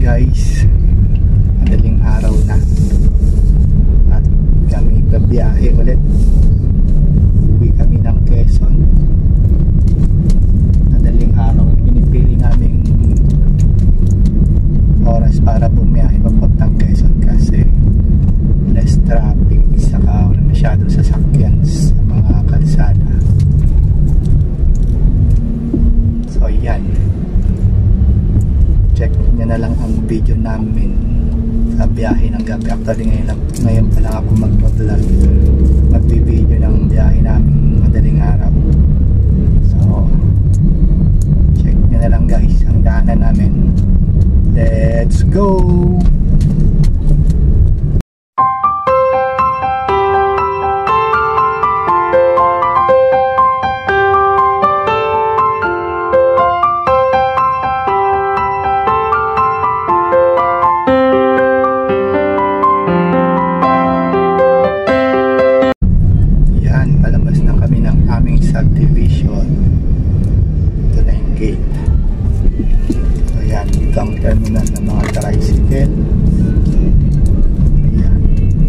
guys, madaling araw na at kami babiyahe ulit. Uwi kami ng Quezon. Madaling araw pinipili naming oras para bumiyahe papuntang Quezon kasi less traffic, saka wala masyadong sasakyan sa mga kalsada. So yan, check nyo na lang ang video namin sa biyahe ng gabi. Actually ngayon pa lang ako mag-vlog, magbibideo ng biyahe namin madaling araw. So check nyo na lang guys ang daanan namin. Let's go! Subdivision. Ito na yung gate. So yan, dito ang terminal ng mga tricycle. Yan.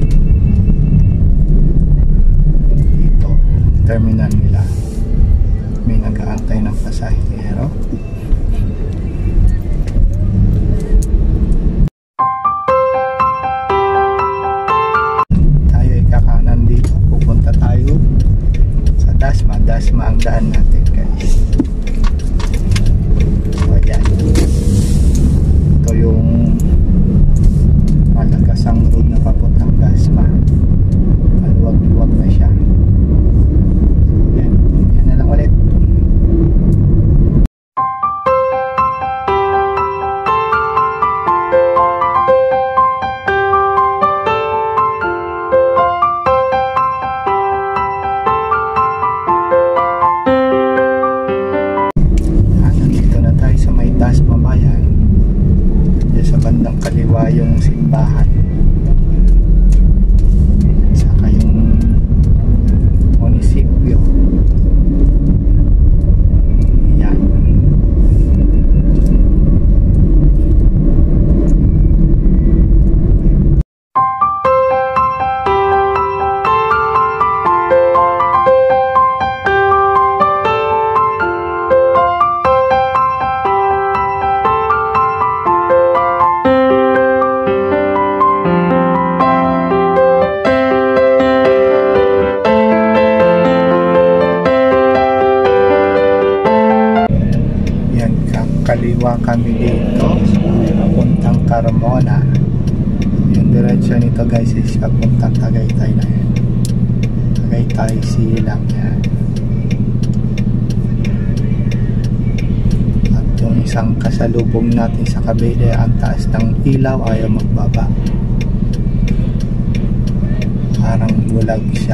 Dito, terminal nila. May nag-aantay ng pasahero. Tayo ay kakanan dito. Pupunta tayo Dasma ang daan natin guys. So ayan, ito yung malagasang road na papuntang Dasma. Maluwag-luwag na siya. So yan na lang ulit. Kaliwa yung simbahan, saka yung munisipyo. Yan. Kaliwa kami dito papuntang Carmona. Yung diretsyon nito guys is papuntang Tagaytay na yan. Tagaytay silang yan. At yung isang kasalubong natin sa kabila, ang taas ng ilaw, ayaw magbaba. Parang bulag siya.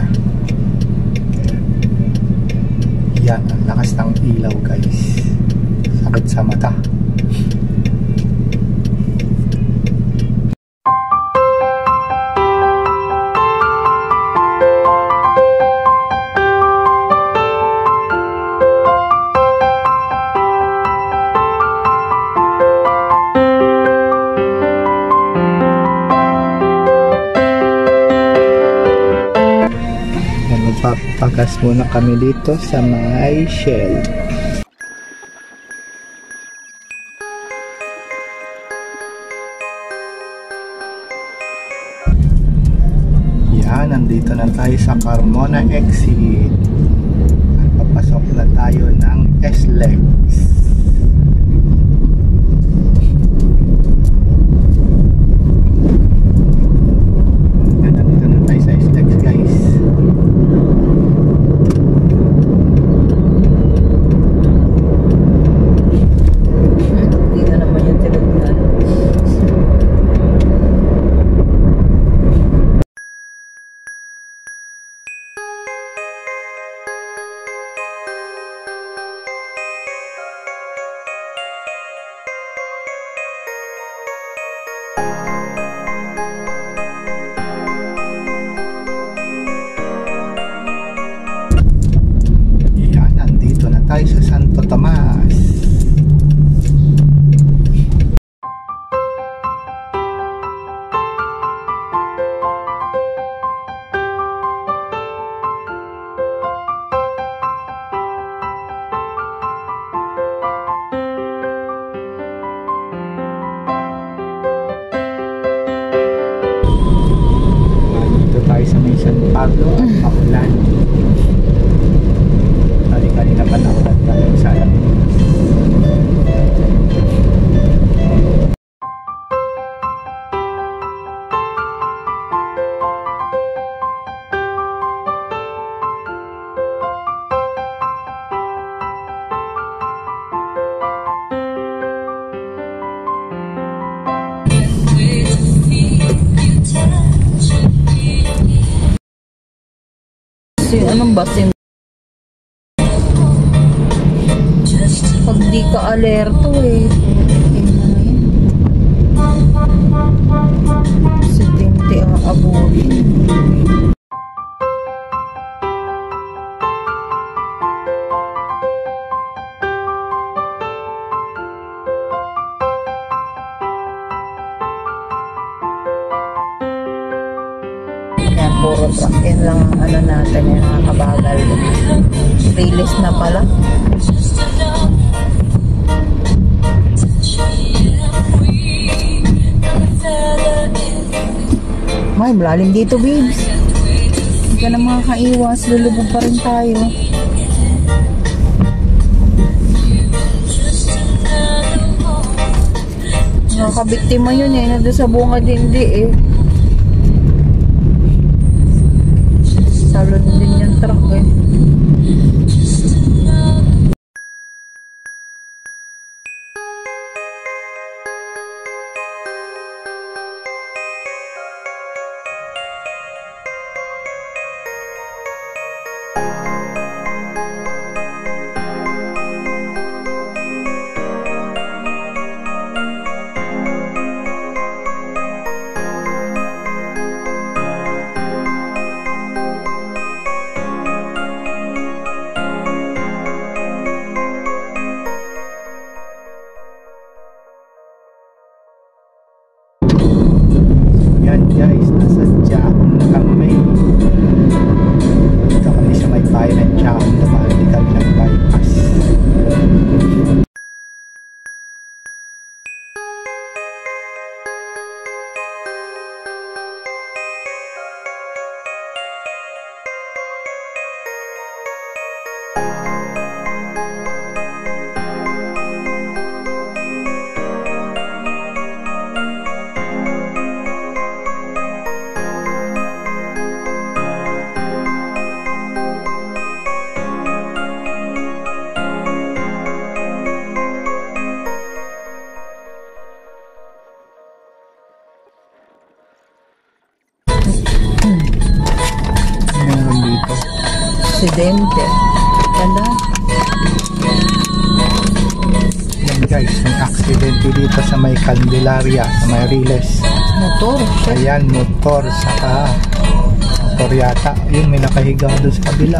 Yan, ang lakas ng ilaw guys. Sakit sa mata. Magpapagas muna kami dito sa may Shell. Nandito na tayo sa Carmona exit at papasok na tayo ng S-Legs. Nandito na tayo sa S-Legs guys. Dito naman yung tinagnan. tayo sa Santo Tomas. San Pablo at maulan. Kanina pa naulan kami sa alam. Anong basin? Pag di ka alerto aksidente ang abutin. Puro truck. Yan lang ang ano natin, yung nakakabagal. Careless na pala. May malalim dito, babes. Hindi ka na makakaiwas. Lulubog pa rin tayo. Nakakabiktima yun nandun sa bunga dindi Salon din yung truck Guys, nasa Jaon na kami. Dito kami sa may bayan ng Jaon. Dumahali kami ng bypass. Aksidente. Ganda. Yan guys, may aksidente dito sa may Candelaria, sa may Careless. Motor. Ayan, motor. Saka motor yata. Yun, may nakahiga doon sa kabila.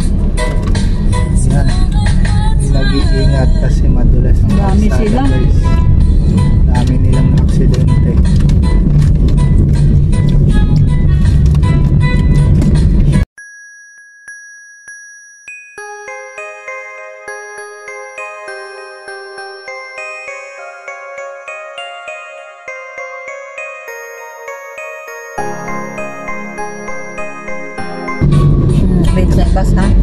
Yan. Nag-iingat kasi madulas ang dami sila. Guys. Dami nilang aksidente. Babes na bus ha?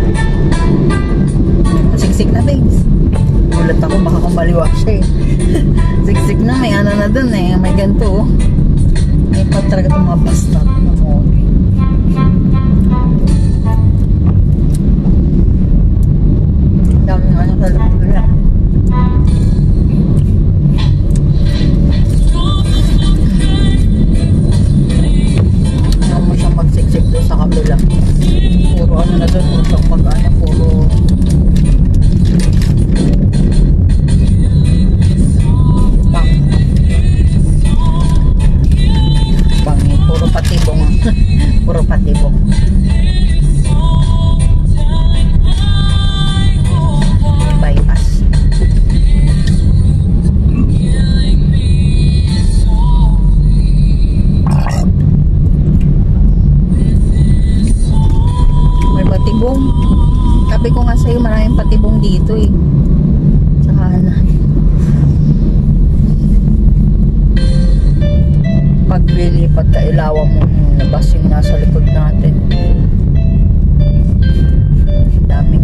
Siksik na babes. Gulat ako baka kumbaliwa siya Siksik na, may ano na dun may ganito may patraga itong mga bus stop na mo. Daming ano sa lakula. Ayaw mo siyang magsiksik doon sa kabila. Puro ano na doon, utang pag-ano, puro puro patibong puro patibong bypass. May patibong. Sabi ko nga sa'yo, maraming patibong dito sa kanan. Paglilipat ka, ilawan mo na bus yung nasa likod natin. Daming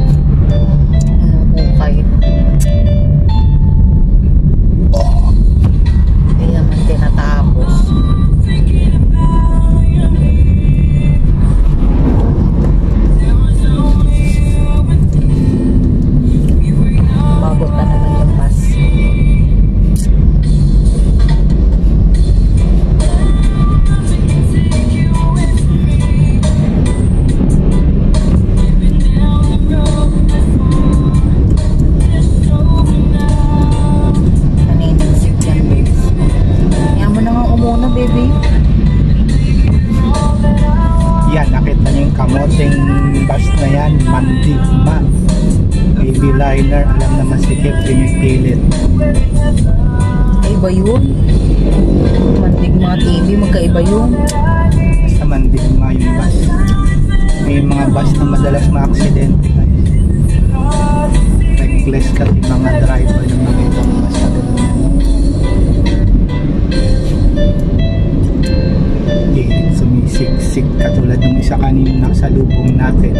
hukay. Hindi naman tinatapos. Umabot na naman yung bus. Yan, nakita niyo yung kamoting bus na yan, mandigma. Baby liner, alam naman si Kip, pinipilit. Iba yun. Mandigma TV, magkaiba yun. Basta mandigma yung bus. May mga bus na madalas ma-aksidente. Reckless kasi mga driver ng mga ibang bus na gano'n. Sumisiksik katulad ng isa kanina sa lubong natin.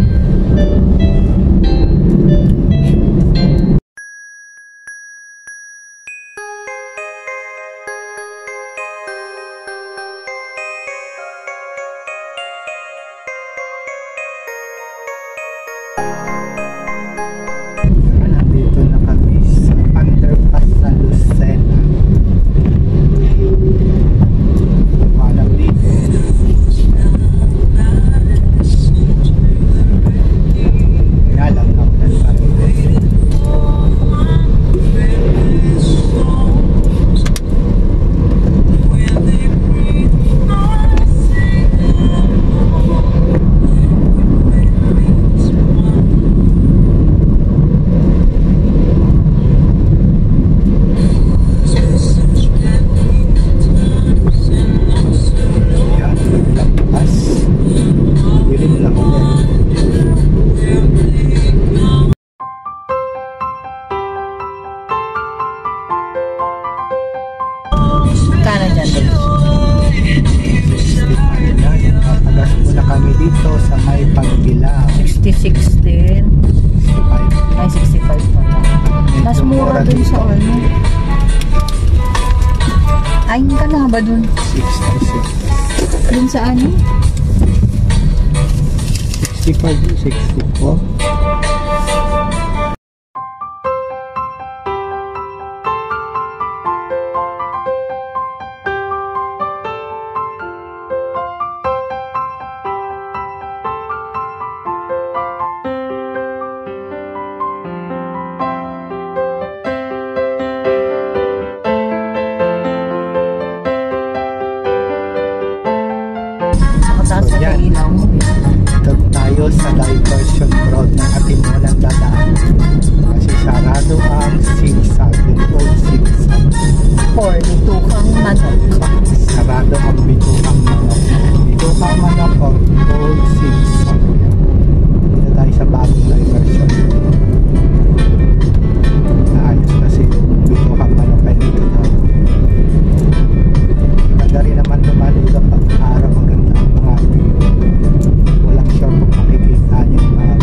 Nandito na kami sa underpass sa Lucena. Malam dito. Ngalang nakunan pa rin. Tagas muna kami dito sa may Pagbilaw. 66 din. 65. Ay, 65 pa lang. Mas mura dun sa ano. Ayun ka na ba dun? 66. Dun sa ano? 65, 64. So, yan. Doon tayo sa diversion road ng Atimonan dadaan. Kasi sarado ang sigsag, yung old sigsag. Or bitukang manok. Sarado ang bitukang manok. Bitukang manok o old sigsag. Dito tayo sa bagong diversion. Naayos kasi bitukang manok ay dito tayo. Maganda rin naman lumalito pag araw maganda ang mga view. Walang sure kung makikita niyo mga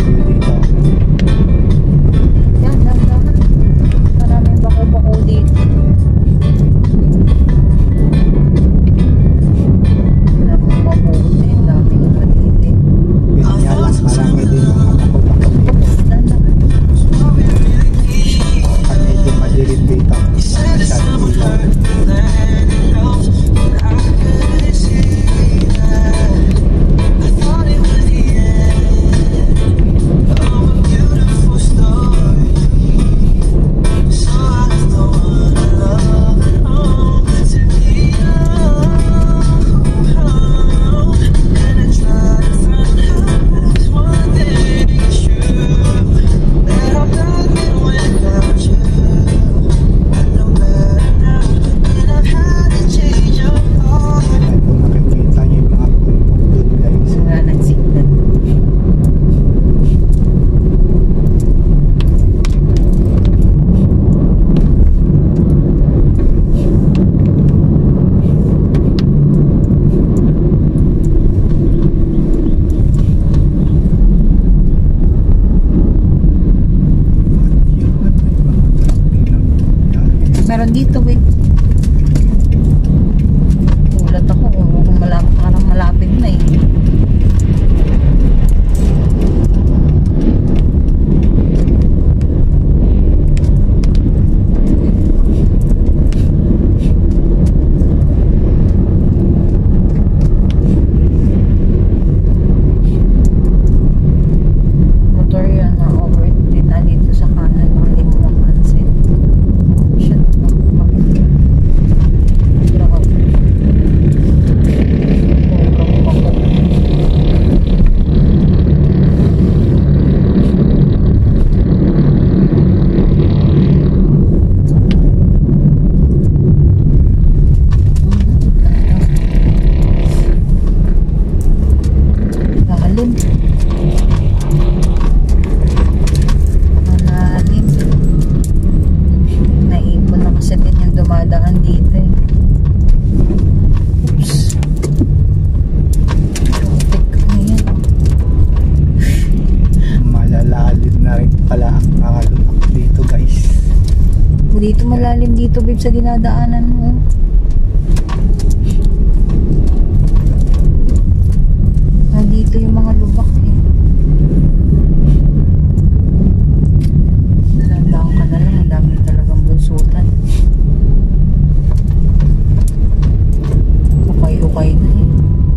hanggang dito eh. Ulat ako kung parang malapit na eh. Dito malalim dito babe sa dinadaanan mo. Dito yung mga lubak eh. Nalandaan ka na lang, ang dami talagang bunsutan. Ukay-ukay na eh.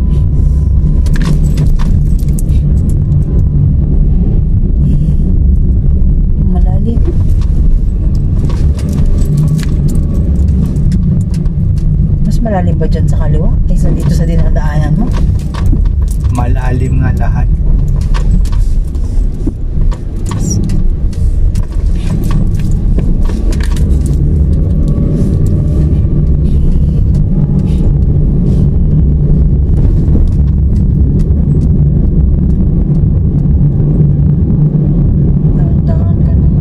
Malalim. Malalim ba dyan sa kaliwa? Kaysa dito sa dinadaanan mo? Malalim nga lahat. Dahan-dahan ka na.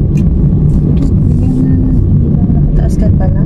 Nakataas ka pala.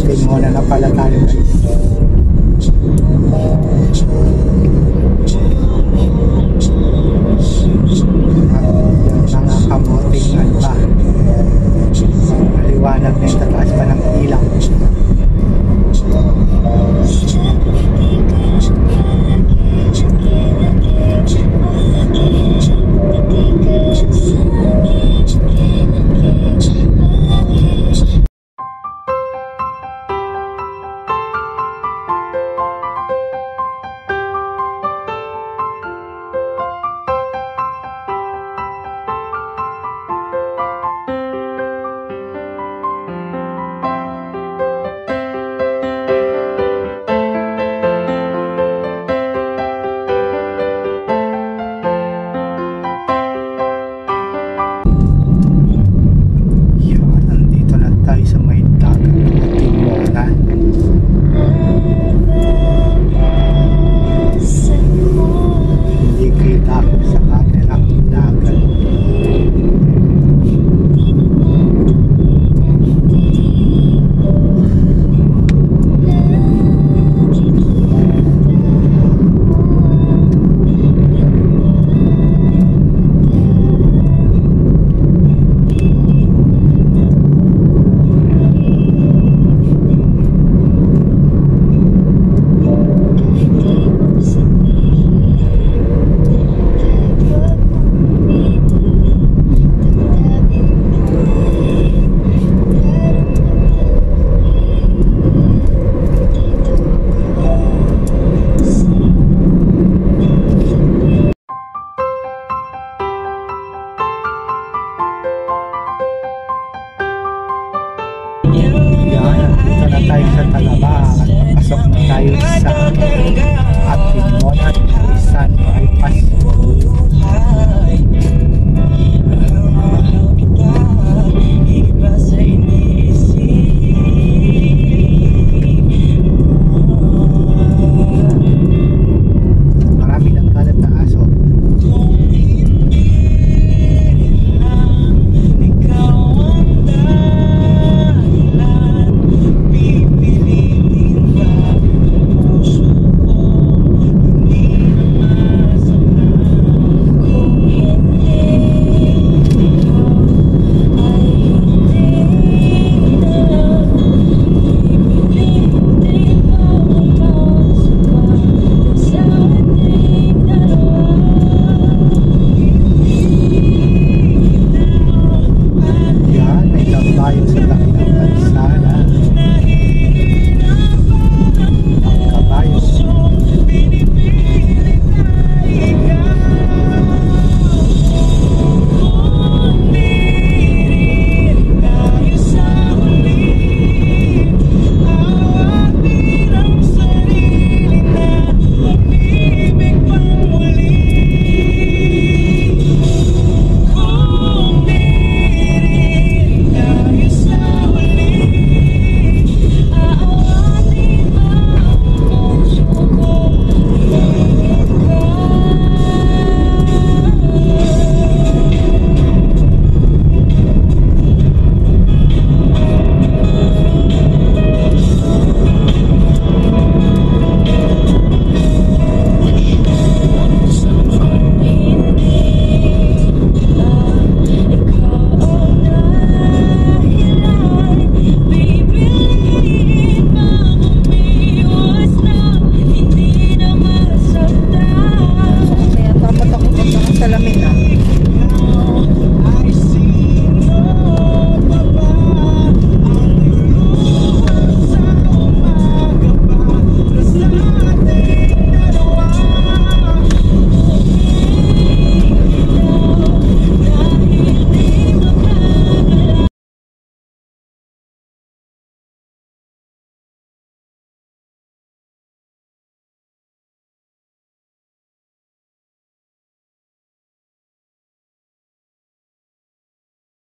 Atimonan na pala tayo guys. Mga kamoting alba. Maliwanag na yung tataas pa ng ilaw. Tayo sa Talaba at papasok na tayo sa Atimonan, isang bypass.